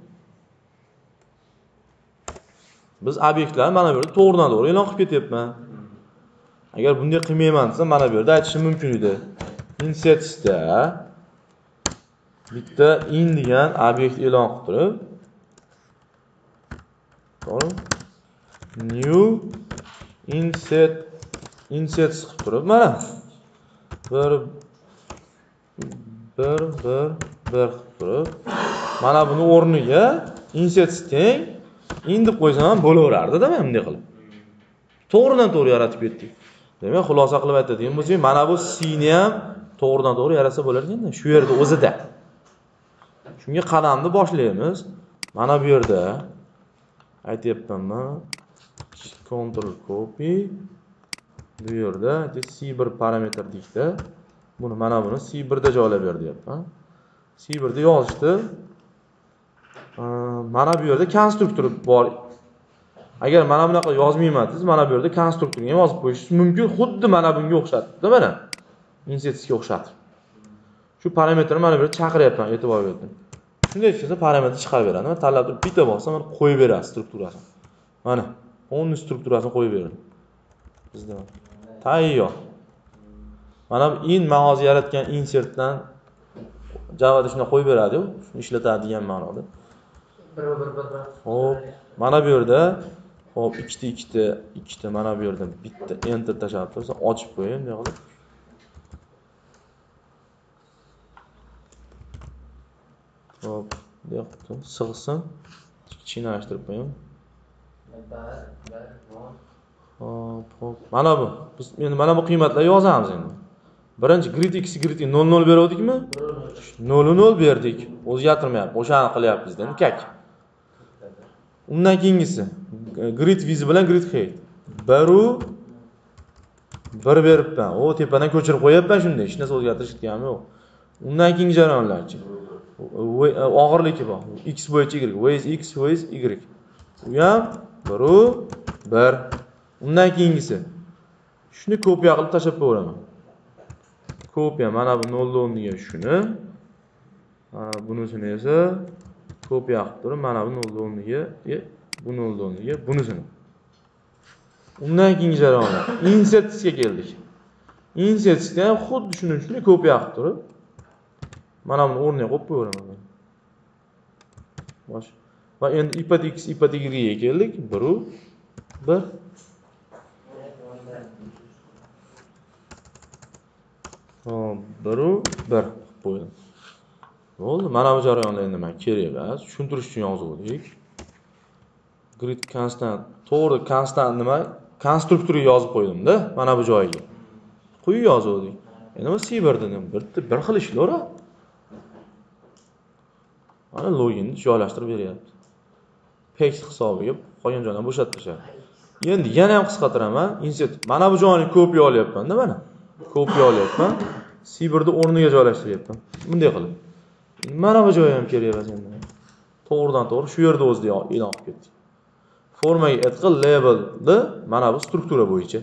Biz obyektlarni mana bu yerda to'g'ridan to'g'ri e'lon qilib ketyapman. Agar bunday qilmayman desam, mana bu yerda aytishim mumkin edi. Insetsda bitta in degan obyekt e'lon qilib turib, to'g'ri? New inset insets qilib turib, mana bir bir bir bir qilib turib, mana buni o'rniga insets teng in deb qo'ysam ham bo'laverardi-da, men bunday qilib. To'g'ridan to'g'ri yaratib ketdik. Demak, xulosa qilib aytadigan bo'lsak, mana bu C ni ham to'g'ridan to'g'ri yaratsa bo'lar ekan-da, shu yerda o'zida. Shunga qadamni boshlaymiz. Mana bu yerda aytayapman, control copy bu yerda C bir parametr deydi. Buni mana buni C bir da joylab ber deyapman. C bir da yozishdi. Mana bu yerda konstruktor bor. Agar mana bunaqa yozmayman desiz, mana bu yerda konstruktorga ham yozib qo'yishingiz mumkin. Xuddi mana bunga o'xshatdi, mana. Insetsga o'xshatdi. Shu parametrni mana bu yerda chaqiryapman, e'tibor bering. Shunday qilsa parametr chiqarib beradi. Men tanlab turib bitta bo'lsa, mana qo'yib beradi strukturasini. Mana, onun strukturasini qo'yib beradi. Bizda tayyor. Mana bu in ma'nosi yaratgan insertdan Java'da shuna qo'yib beradi-ku, shuni ishlatadi degan ma'noda. bir bir bir bir. Hop, mana bu yerda hop ikkita ikkita ikkita mana bu yerdan bitta enter tashlab tursa, ochib qo'ying, bunday qilib. Hop, bunday qilib sig'sin. Kichkinalashtirib qo'ying. Hop, hop. Mana bu. Biz endi mana bu qiymatlarni yozamiz endi. Birinchi grid x grid nol nol beruvdikmi? nol nol berdik. O'zgartirmayapti. O'shani qilyapmiz endi kak. Undan keyingisi grid viz bilan grid height. bir bir beribman. O tepadan ko'chirib qo'yapman shunday. Hech narsa o'zgartirish ketganim yo'q. Undan keyingi jarayonlarchi. Og'irligi bor. X bo'yicha y, ways x, ways y. Bu ham bir bir. Undan keyingisi. Shuni kopiya qilib tashlab qo'yaman. Kopiya mana bu nol o'rniga shuni. Mana bunisini esa kopiya qilib turib, mana bu nol o'rniga, bu nol o'rniga bunisini. Undan keyingi jarayonlar. Insetsga keldik. Insetsga ham xuddi shuni shuni kopiya qilib turib, mana buni o'rniga qo'yib qo'yaman. Bosh. Va endi ipat x ipat y ga keldik. bir bir. Hop, bir bir qo'ydim. Bo'ldi. Mana bu jarayonlar endi men kerak emas. Tushuntirish uchun yozdik. Grid constant, to'g'ri constant nima? Konstruktorga yozib qo'ydim-da, mana bu joyiga. Quyib yozdik. Endi bu C bir dedim. Bir bir xil ishlar-a. Mana loginni joylashtirib beryapti. Pack hisobiga qolgan joylarni bo'shatib tashlayapti. Endi yana ham qisqartiraman. Insert. Mana bu joyni kopiya olyapman-da, mana. Kopiya olyapman. C bir da o'rniga joylashtiryapman. Bunday qilib. Mana bu joyi ham kerak emas endi. To'g'ridan to'g'ri shu yerda o'zida e'lon qilib ketdik. Formaga add qil labelni mana bu struktura bo'yicha.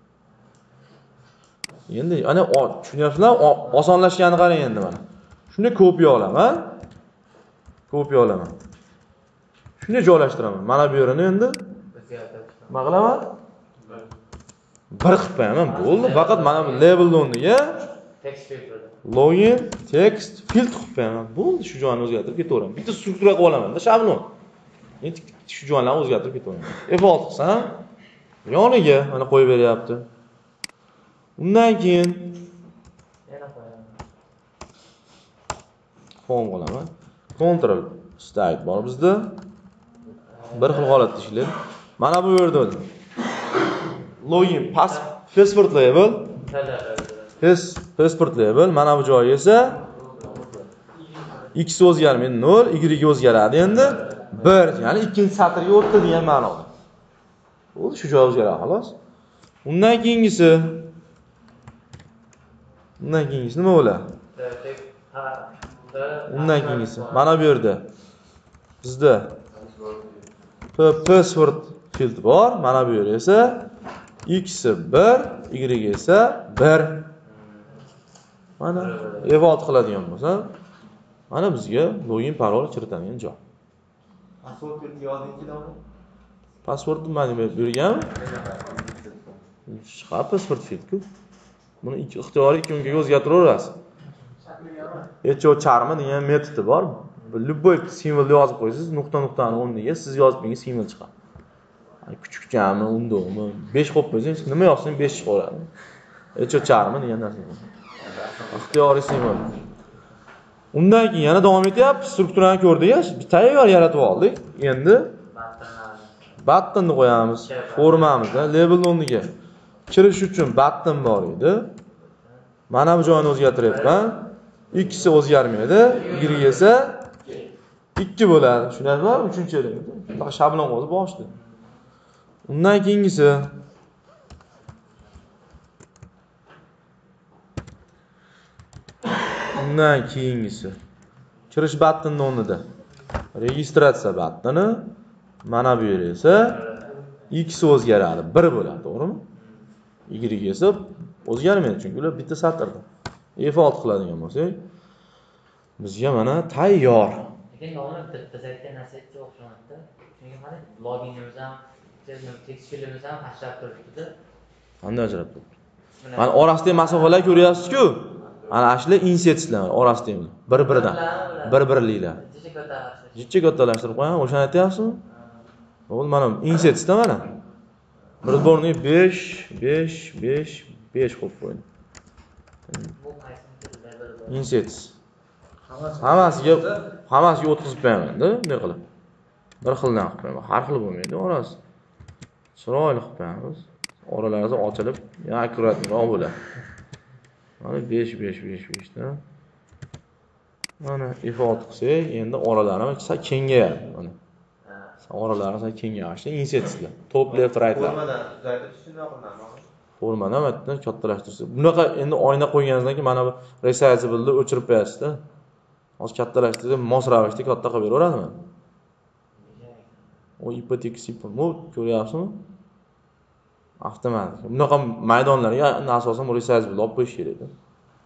Endi ana tushunyapsizlar? Osonlashganini qarang endi mana. Shuni kopiya olaman. Kopiya olaman. Shunday joylashtiraman. Mana bu yerini endi nima qilaman? Bir qilib qo'yaman. Bo'ldi. Faqat mana bu labelni o'rniga text filter. login text filtr qilib qo'yaman. Bo'ldi, shu joyni o'zgartirib ketaveraman. Bitta struktura qilib olaman-da, shablon. Endi shu joylarni o'zgartirib ketaveraman. F olti qilsam, yoniga mana qo'yib beryapti. Undan keyin Yana qo'yaman. form qilaman. Control state bor bizda. Bir xil holatda ishlaydi. Mana bu yerda login password label passport label mana bu joyi esa x o'zgarmaydi nol, y o'zgaradi endi bir, ya'ni ikkinchi satrga o'tdi degan ma'noda. Bo'ldi, shu joy o'zgaradi xolos. Undan keyingisi Undan keyingisi nima bo'ladi? Undan keyingisi mana bu yerda bizda password field bor. Mana bu yer esa x bir, y esa bir. Mana F olti qiladigan bo'lsa, mana bizga login parol kiritadigan joy. Password yozingchi-da uni. Passwordni mana bu berganmi? Chiqadi password field-ku. Buni ikki ixtiyoriy ikki o'nga o'zgartiraverasiz. Echo charmi degan metodi bor. Любой simvol yozib qo'yasiz, nuqta-nuqtani o'rniga siz yozib qo'ygan simvol chiqadi. Kuchukchami, undovmi, besh qo'yib qo'ysangiz, nima yozsangiz besh chiqaveradi. Echo charmi degan narsa. Ixtiyoriy simvol. Undan keyin yana davom etyapmiz. Strukturani ko'rdik, tayyor yaratib oldik. Endi button ni qo'yamiz. Formamizda label o'rniga kirish uchun button bor edi. Mana bu joyini o'zgartiryapman. X o'zgarmaydi, y esa ikki bo'ladi. Tushunasizmi? uchinchi element. Faqat shablon o'zi boshdi. Undan keyingisi Undan keyingisi kirish buttoni o'rnida registratsiya buttoni. Mana bu yer esa x o'zgaradi, bir bo'ladi, to'g'rimi? Y esa o'zgarmaydi, chunki ular bitta satrda. F olti qiladigan bo'lsak, bizga mana tayyor. Lekin nomini bitta saytga narsaga o'xshamaydi. Chunki mana loginimiz ham, text filimiz ham ajrab turibdi. Qanday ajrab turibdi? Mana orasidagi masofalar ko'ryapsiz-ku? Ana ashlar insetslar orasidagi bir-biridan, bir-birliklar. Jichcha kattalashtirib qo'yaman, o'shani aytyapsizmi? Bo'ldi, mana insetsda mana. Bir borni besh, besh, besh, besh qo'yib qo'ydim. Insets. Hammasiga hammasiga o'tkazib qo'yaman-da, bunday qilib. Bir xildan qilib qo'yaman. Har xil bo'lmaydi, orasi. Chiroyli qilib qo'yamiz. Oralari ochilib, akkuratroq bo'ladi. Mana besh, besh, besh, besh da. Mana F olti qilsak, endi oralari sal kengayadi. Mana. Oralari sal kengayadi. Insetslar. Top left rightlar. Formadan uzaytirish shunday qilinadi. Formadan matni kattalashtirsa. Bunaqa endi oyna qo'yganingizdan keyin mana bu resizable'ni o'chirib qo'yasiz-da. Hozir kattalashtirsa, mos ravishda katta qilib beraveradimi? O ipotek sipon. Bu ko'ryapsizmi? Avtomatik. Bunaqa maydonlarga asosan resizable'ni olib qo'yish kerak edi.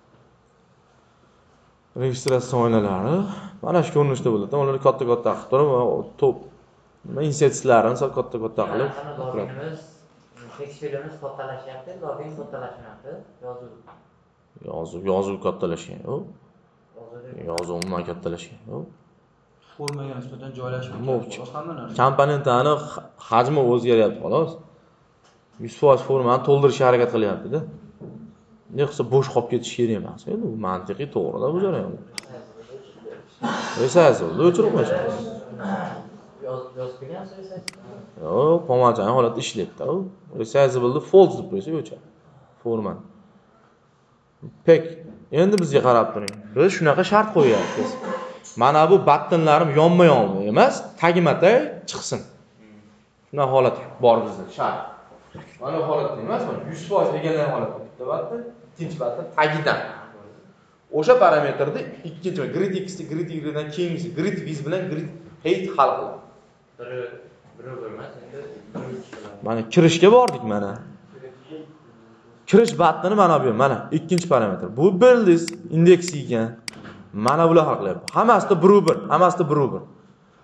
Registratsiya oynalari mana shu ko'rinishda bo'ladi. Ularni katta-katta qilib turib, top nima insetslarni sal katta-katta qilib. Loginimiz text filimiz kattalashyapti, login kattalashmayapti. Yozuv. Yozuv, yozuv kattalashgan. Yo'q. Yozuv umuman kattalashgan. Yo'q. Formaga nisbatan joylashmayapti. Hamma narsa. Komponentlarni hajmi o'zgaryapti, xolos. yuz foiz formani to'ldirishga harakat qilyapti-da. Ne qilsa bo'sh qolib ketish kerak emas. Endi bu mantiqiy to'g'ri-da bu jarayon. Resizable'ni o'chirib qo'yishimiz. Yozib qo'ygansiz esa. Yo'q, pomachani holatda ishlayapti. Resizable'ni false deb qo'ysa o'chadi. Formani. Pek, endi bizga qarab turing. Biz shunaqa shart qo'yyapmiz. Mana bu buttonlarim yonma-yonma emas, tagma-tag chiqsin. Shunday holat bor bizda. Shart. Mana bu holatda emas, mana yuz foiz egallagan holatda. Bitta button, ikkinchi button tagidan. O'sha parametrda ikkinchi grid x grid y dan keyingisi grid viz bilan grid height hal qiladi. Biri biri bo'lmas, endi mana kirishga bordik mana. Kirish buttoni mana bu, mana ikkinchi parametr. Bu build indeks ekan. Mana bular hal qilyapti. Hammasida bir bir, hammasida bir bir.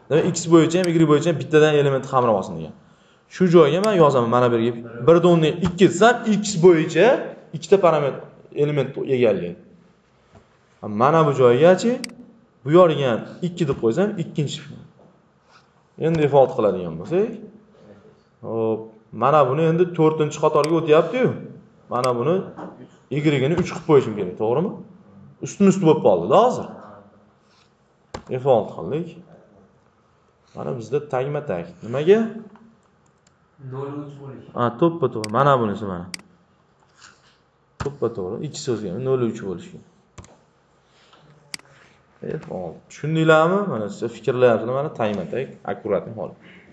Demak, x bo'yicha ham y bo'yicha ham bittadan element qamrab olsin degan. Shu joyga men yozaman, mana bu yerga bir dan o'ndan ikki desam, x bo'yicha ikkita parametr element egallaydi. Mana bu joygachi bu yorga ham ikki deb qo'ysam, ikkinchi. Endi default qiladigan bo'lsak, hop, mana buni endi to'rtinchi qatorga o'tyapti-yu. Mana buni y ni uch qilib qo'yishim kerak, to'g'rimi? Ustma-ust bo'lib qoldi-da hozir. Default qildik. Mana bizda tagma-tag. Nimaga? nol uch bo'lish. Ha, to'ppa-to'g'ri. Mana bunisi mana. To'ppa-to'g'ri. Ikki so'zga nol uch bo'lishi. Default. Tushundinglarmi? Mana siz fikrlayapsizlar, mana tagma-tag akkuratni hol.